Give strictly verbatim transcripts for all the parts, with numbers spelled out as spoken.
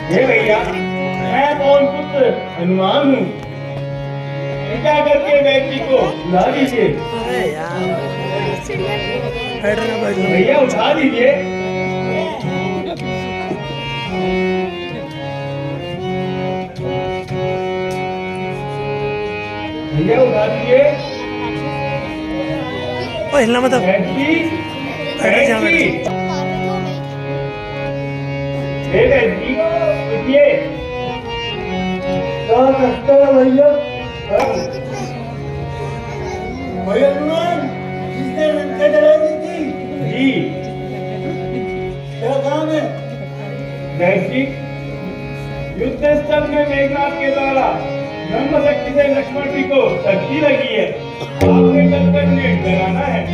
हे भैया, मैं पवन पुत्र हनुमान हूँ। कृपया करके व्यक्ति को उठा दीजिए। भैया उठा दीजिए। भैया उठा दीजिए। हिलना मतलब व्यक्ति व्यक्ति हे व्यक्ति उठिए। क्या करते हैं भैया? भैया हनुमान जिसने लंका जलाई थी जी क्या काम है? व्यक्ति युद्ध स्थल में मेघनाथ के द्वारा ब्रह्म शक्ति से लक्ष्मण जी को शक्ति लगी है। आपने टक्कर उन्हें डराना है।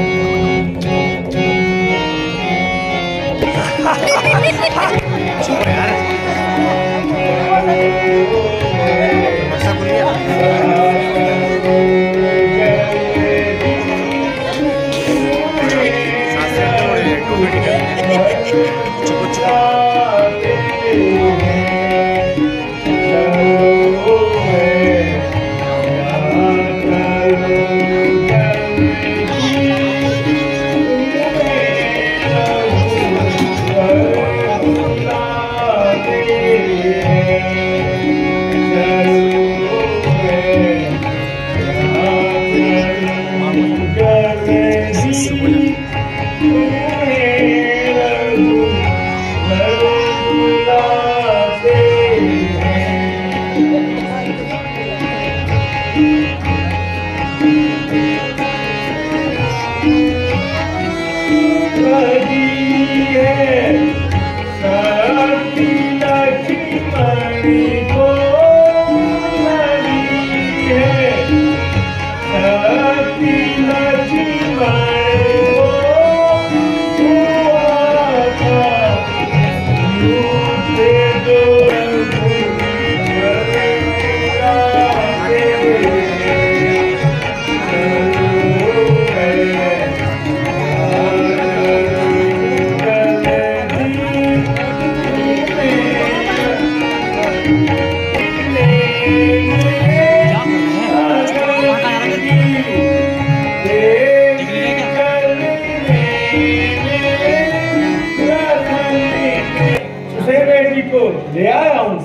ले आया हूँ।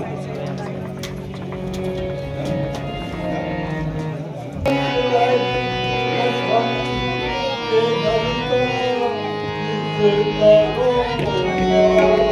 Thank you.